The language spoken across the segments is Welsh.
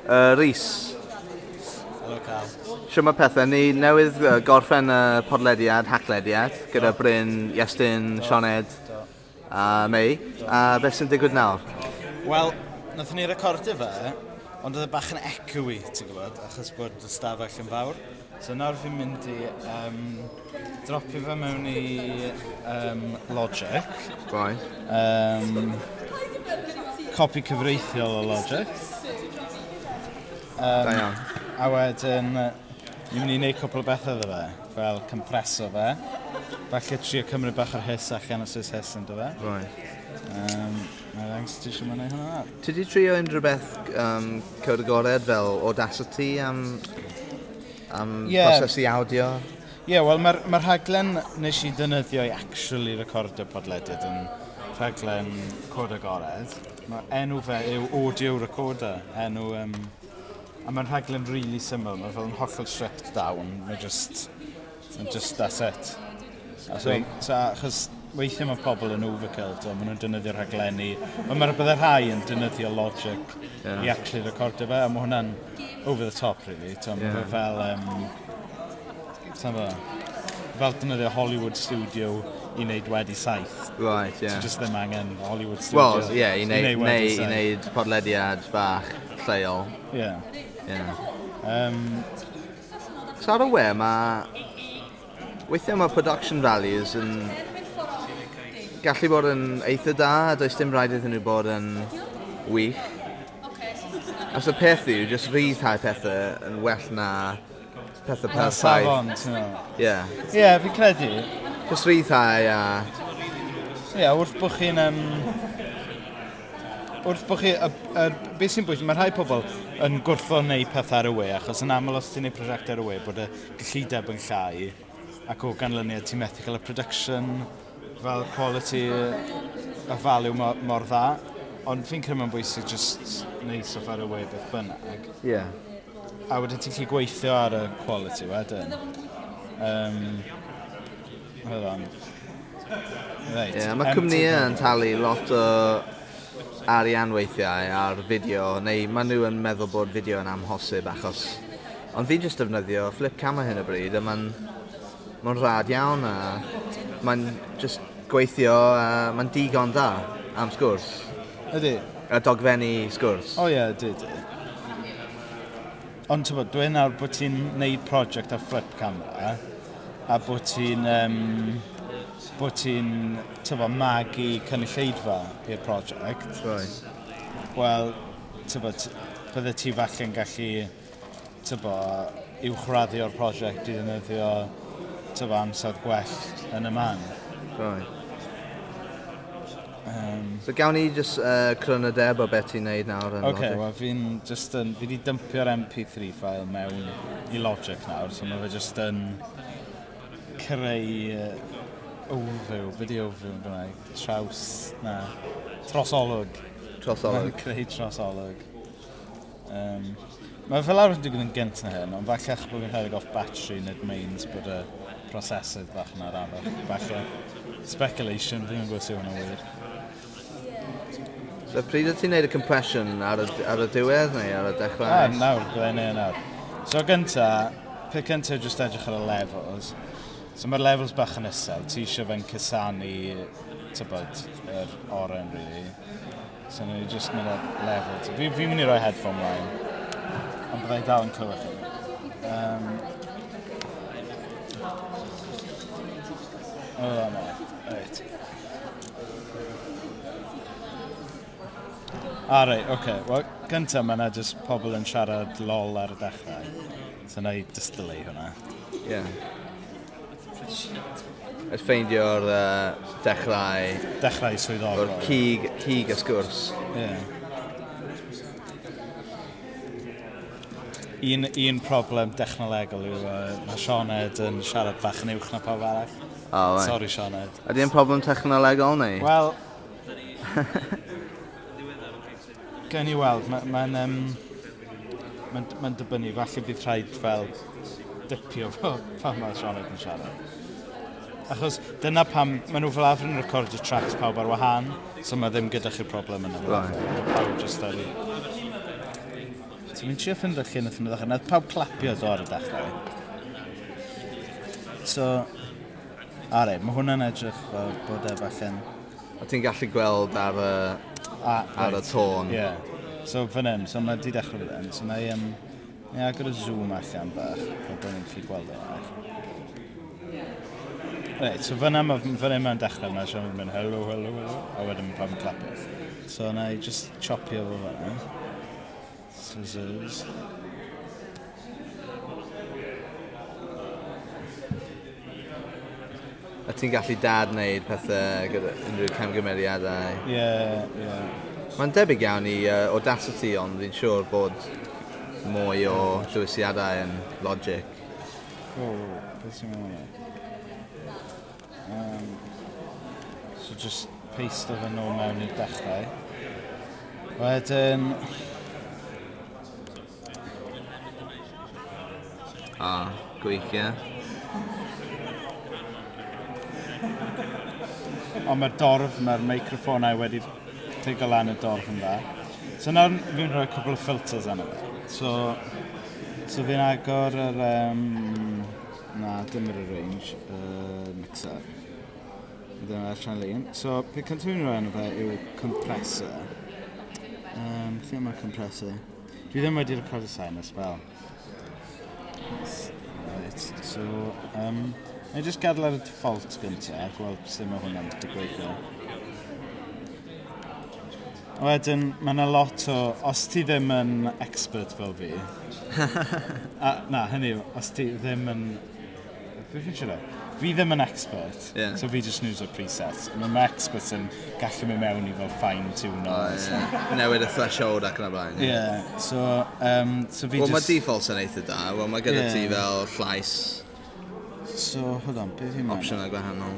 Rhys, Helo Cal. siwm y pethau, ni newydd gorffen y podlediad, haclediad, gyda Bryn, Iestyn, Sioned a May. A beth sy'n digwydd nawr? Wel, nath ni recordio fe, ond oedd e bach yn echoey, ti'n gwybod, achos bod y stafell yn fawr. So nawr fi'n mynd i dropio fe mewn i Logic. Right. Copi cyfreithiol o Logic. Da iawn. A wedyn, ni'n mynd i wneud cwpl o bethau iddo fe, fel compreso fe. Falle trio cymryd bach o'r hys allan os oes hys yn dy fe. Right. Mae'n ddangos ti eisiau mynd i hwnna ar. Ti di trio unrhyw beth cywir agored fel Audacity am prosesu audio? Ie, wel mae'r rhaglen nes i ddynyddio i actually recordio podlediad yn rhaglen cod agored. Mae enw fe yw Audio Recorder. A mae'n rhaglen really syml. Mae'n fel yn hollol stripped down. Mae'n just that's it. Achos weithiau mae pobl yn overkill, maen nhw'n defnyddio rhaglenni. Mae'r byddai rhai yn defnyddio Logic i actually recordio fe, a mae hwnna'n over the top, really. Mae fel, fel defnyddio Hollywood Studio i wneud wedi saith. Right, yeah. So just ddim angen Hollywood Studio. Wel, ie, i wneud podlediad bach lleol. Ie. So ar y we, weithiau mae production values yn gallu bod yn eitha da, a does dim rhaid iddyn nhw bod yn wych. Os y peth yw, jyst rhyddhau pethau yn well na pethau pel saith. Safon, ti'n meddwl? Ie, fi'n credu. jyst rhyddhau a... Ie, wrth bod chi'n... Wrth bod chi... Beth sy'n bwysig, mae rhai pobl yn gwrtho wneud pethau ar y we, achos yn aml os ti'n gwneud prosiect ar y we, bod y gyllideb yn llai, ac o ganlyniad ti'n methu cael y production, fel quality, a value mor dda. Ond fi'n credu mae'n bwysig just wneud stuff ar y we beth bynnag. Ie. A wedyn ti'n gallu gweithio ar y quality wedyn. Mae cwmnïau yn talu lot o arian weithiau ar fideo, neu maen nhw yn meddwl bod fideo yn amhosib achos... Ond fi'n just defnyddio flip camera hyn o bryd, a mae'n rhad iawn, a mae'n just gweithio, a mae'n digon da am sgwrs. Ydy? A dogfennu sgwrs. O ie, ydy. Ond ti'n bod, dwi'n nawr bod ti'n neud project ar flip camera, a bod ti'n magu cynulleidfa i'r project. Right. Wel, bydde ti falle'n gallu uwchraddio'r project i ddefnyddio amser gwell yn y man. Right. So gawn ni just crynodeb o beth ti'n neud nawr yn Logic? Wel fi wedi dympio'r MP3 file mewn i Logic nawr, so mae fe just yn creu video overview yn Gymraeg, trosolwg. Mae'n creu trosolwg. Mae fel awr yn digwydd yn gynt na hyn, ond falle eich bod fi'n rhedeg off battery nid mains bod y prosesydd bach yna arafach. Falle speculation, fi'n gwybod sy'n hwnna wir. So pryd o ti'n neud y compression ar y diwedd neu ar y dechrau? Nawr, byddai'n neud nawr. So gynta, peth gynta just edrych ar y levels. So mae'r levels bach yn isel, ti eisiau fe'n cysanu, yr oren, really. So ni just mynd ar levels. Fi'n mynd i roi headphone line, ond byddai dal yn clywed chi. Right. Reit, oce. Wel, gyntaf mae yna just pobl yn siarad lol ar y dechrau. So na i distyllu hwnna. Ie. Ys ffeindio'r dechrau... Dechrau swyddogol. O'r cig y sgwrs. Ie. Un problem dechnolegol yw mae Sioned yn siarad bach yn uwch na pawb arall. Sorry, Sioned. Ydy yn problem technolegol neu? Wel... Gen i weld, mae'n dibynnu, falle bydd rhaid fel dipio pan mae Sioned yn siarad. Achos dyna pam, maen nhw fel arfer yn recordio tracks pawb ar wahân, so mae ddim gyda chi'r problem yna. Pawb just ar So fi'n trio ffind o'ch llun wrth yn ddechrau. Nath pawb clapio do ar y dechrau. So, mae hwnna'n edrych fel bod e falle'n... A ti'n gallu gweld ar y tôn. Ie. So fan hyn, so mae di dechrau fan hyn. So na i agor y zoom allan bach, fel bod ni'n gallu gweld e. Reit, so fan hyn mae'n dechrau, mae'n siarad yn mynd hello, hello, hello, a wedyn mae'n pawb yn clapio. So na i just chopio fo fan hyn. Scissors. A ti'n gallu dad wneud pethau gyda unrhyw camgymeriadau? Ie. Mae'n debyg iawn i Audacity, ond fi'n siŵr bod mwy o dywisiadau yn Logic. Beth sy'n mynd? So just paste o fe nôl mewn i'r dechrau. Wedyn... Gwych, ie. Ond mae'r dorf, mae'r microphonau wedi teigo lan y dorf yn dda. So nawr fi'n rhoi cwbl o filters arno fe. So fi'n agor yr... dim yr range, mixer. Dyna'r lun. So, beth cyntaf fi'n rhoi arno fe yw compressor. Beth yw mae'r compressor? Dwi ddim wedi recordio sain as well. Right, so, I just gadael ar y default gyntaf, a gweld sut mae hwnna'n digwydd. Wedyn, mae yna lot o... Os ti ddim yn expert fel fi... hynny yw, os ti ddim yn... Beth fi'n siarad? Fi ddim yn expert, so fi just news o presets. Mae experts yn gallu mynd mewn i fel fine-tune o. Newid y threshold ac yn y blaen. So fi just... Mae defaults yn eitha da, mae gyda ti fel llais. So, hold on, beth yw'n mynd? Opsiynau gwahanol.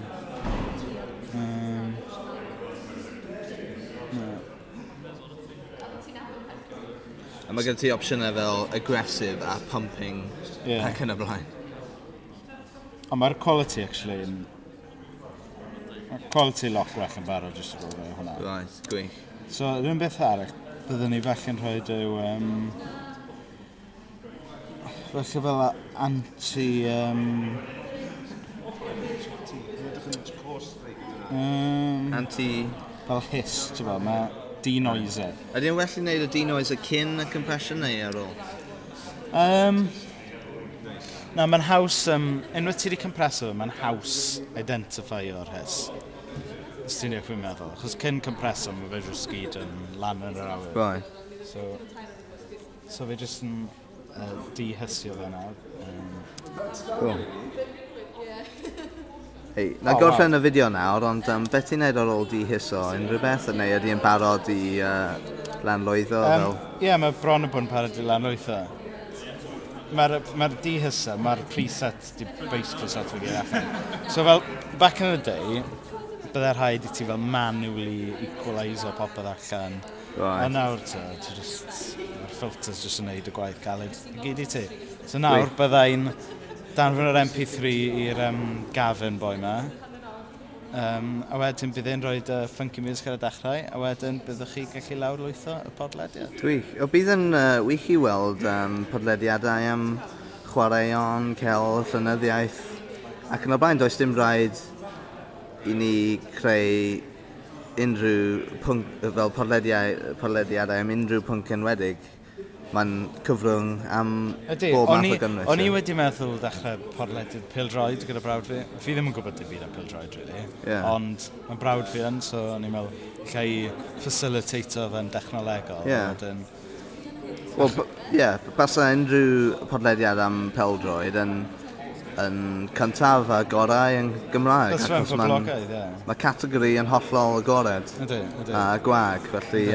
A mae gyda ti opsiynau fel aggressive a pumping ac yn y blaen. Ond mae'r quality, actually, Mae'r quality lot gwell yn barod jyst o gwrdd hwnna. Right, gwych. So, rhywun beth arall, byddwn ni felly'n rhoi yw... felly fel anti... anti... Fel hiss, ti'n fel, mae denoiser. Ydy'n well i wneud y denoiser cyn y compression neu ar ôl? Na, mae'n haws, unwaith ti wedi compreso, mae'n haws identify o'r hiss. Os ti'n eich fi'n meddwl. Achos cyn compreso, mae fe drwy sgyd yn lan yn yr awyr. Right. So fe jyst yn de-hissio fe nawr. Cool. Hei, na gorffen y fideo nawr, ond beth ti'n neud ar ôl de-hisso? Unrhyw beth? Neu ydy yn barod i lanlwyddo? Ie, mae bron yn bod yn parod i lanlwyddo. Mae'r de-hisso, mae'r preset di basically sort of gyd allan. So fel, back in the day, byddai'r rhaid i ti fel manually equaliser popeth allan. A nawr mae'r filters jyst yn neud y gwaith galed i gyd i ti. So nawr byddai'n danfon yr MP3 i'r Gavin boi yma. A wedyn bydd e'n rhoi funky music ar y dechrau, a wedyn byddwch chi gallu lawrlwytho y podlediad. Gwych. O bydd yn wych i weld podlediadau am chwaraeon, celf, llenyddiaeth. Ac yn y blaen, does dim rhaid i ni creu unrhyw pwnc, fel podlediadau am unrhyw pwnc enwedig. Mae'n cyfrwng am bob math o gynnwys. O'n i wedi meddwl dechrau podlediad pêl-droed gyda brawd fi. Fi ddim yn gwybod dim byd am pêl-droed, really. Ond mae brawd fi yn, so o'n i'n meddwl lle i facilitato fe'n dechnolegol. Wel, basa unrhyw podlediad am pêl-droed yn cyntaf a gorau yn Gymraeg. That's fe'n poblogaidd, ie. Mae categori yn hollol agored. A gwag, felly...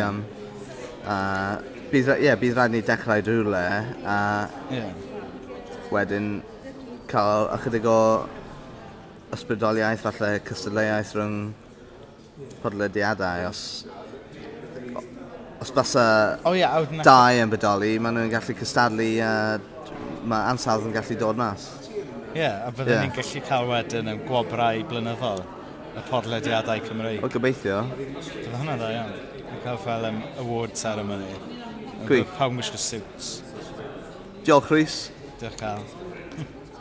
Bydd rhaid ni dechrau rhywle a wedyn cael ychydig o ysbrydoliaeth, falle cystadleuaeth rhwng podlediadau. Os basa dau yn bodoli, maen nhw'n gallu cystadlu a mae ansawdd yn gallu dod mas. A byddwn ni'n gallu cael wedyn yn gwobrau blynyddol y podlediadau Cymreig. O, gobeithio. Bydd hwnna dda iawn. Cael fel award ceremony. Gwych. Pawb yn gwisgo suits. Diolch Rhys. Diolch Carl.